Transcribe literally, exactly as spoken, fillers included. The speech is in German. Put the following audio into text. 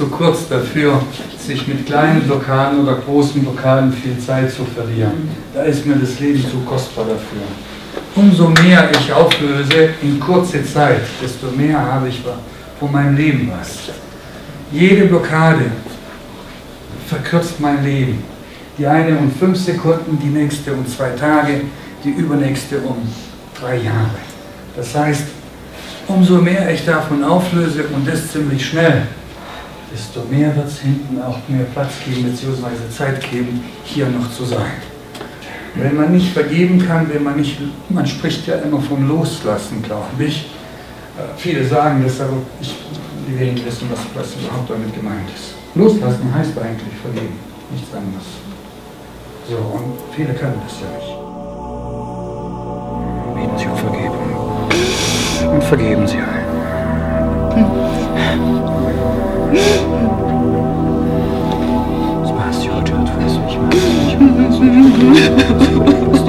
zu kurz dafür, sich mit kleinen Blockaden oder großen Blockaden viel Zeit zu verlieren. Da ist mir das Leben zu kostbar dafür. Umso mehr ich auflöse in kurzer Zeit, desto mehr habe ich von meinem Leben was. Jede Blockade verkürzt mein Leben. Die eine um fünf Sekunden, die nächste um zwei Tage, die übernächste um drei Jahre. Das heißt, umso mehr ich davon auflöse und das ziemlich schnell, desto mehr wird es hinten auch mehr Platz geben bzw. Zeit geben, hier noch zu sein. Wenn man nicht vergeben kann, wenn man nicht, man spricht ja immer von Loslassen, glaube ich. Viele sagen das, aber ich, die wenigsten wissen, was, was überhaupt damit gemeint ist. Loslassen heißt eigentlich vergeben, nichts anderes. So, und viele können das ja nicht. Beten Sie um Vergebung und vergeben Sie allen. Спасибо, что отвез меня.